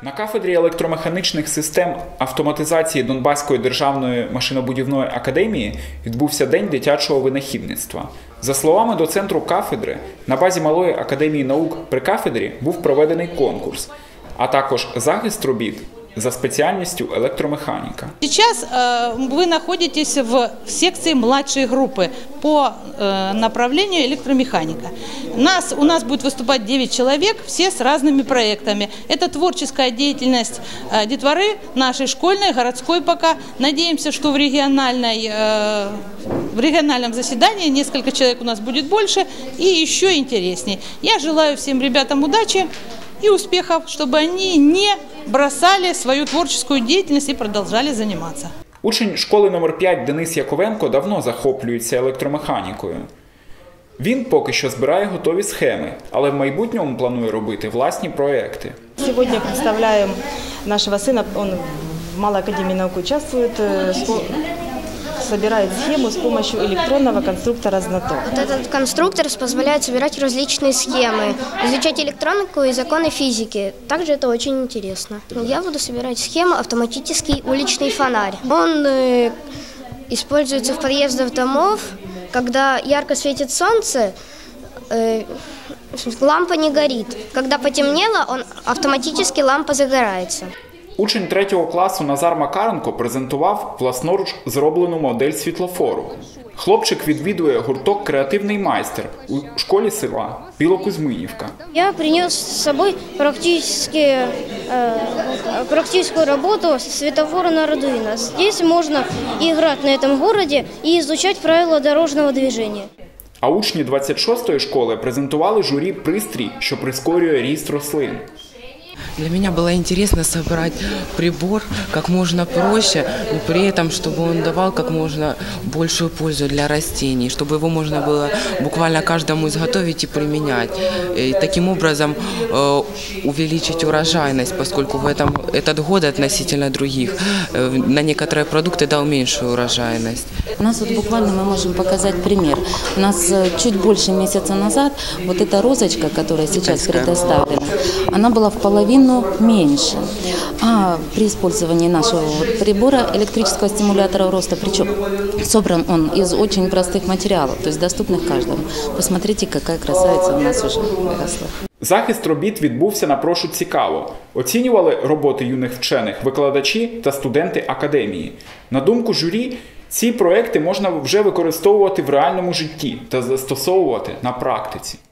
На кафедрі електромеханічних систем автоматизації Донбаської державної машинобудівної академії відбувся День дитячого винахідництва. За словами доцентру кафедри, на базі Малої академії наук при кафедрі був проведений конкурс, а також захист робіт за спеціальністю електромеханіка. Сейчас вы находитесь в секции младшей группы по направлению электромеханика. У нас будет выступать 9 человек, все с разными проектами. Это творческая деятельность детворы нашей школьной, городской пока. Надеемся, что в региональном заседании несколько человек у нас будет больше и еще интересней. Я желаю всем ребятам удачи и успехов, чтобы они не бросали свою творческую деятельность и продолжали заниматься. Учень школи номер 5 Денис Яковенко давно захоплюється електромеханікою. Він поки що збирає готові схеми, але в майбутньому планує робити власні проекти. Сьогодні представляємо нашого сина, він в Малой академии наук участвует, собирает схему с помощью электронного конструктора «Знаток». Вот этот конструктор позволяет собирать различные схемы, изучать электронику и законы физики. Также это очень интересно. Я буду собирать схему «Автоматический уличный фонарь». Он используется в подъездах домов, когда ярко светит солнце, лампа не горит. Когда потемнело, автоматически лампа загорается. Учень 3-го класу Назар Макаренко презентував власноруч зроблену модель світлофору. Хлопчик відвідує гурток «Креативний майстер» у школі села Білокузьминівка. Я принес с собой практическую работу светофора на Ардуино. Здесь можно играть на этом городе и изучать правила дорожного движения. А учні 26-ї школи презентували журі пристрій, що прискорює ріст рослин. Для меня было интересно собрать прибор как можно проще, но при этом, чтобы он давал как можно большую пользу для растений, чтобы его можно было буквально каждому изготовить и применять. И таким образом увеличить урожайность, поскольку этот год относительно других на некоторые продукты дал меньшую урожайность. У нас вот буквально мы можем показать пример. У нас чуть больше месяца назад вот эта розочка, которая сейчас предоставлена, она была в половину меньше. А при использовании нашего прибора электрического стимулятора роста, причем собран он из очень простых материалов, то есть доступных каждому. Посмотрите, какая красавица у нас уже выросла. Захист робіт відбувся на прошу цікаво. Оцінювали роботи юних вчених викладачі та студенти академії. На думку журі, ці проекти можна вже використовувати в реальному житті та застосовувати на практиці.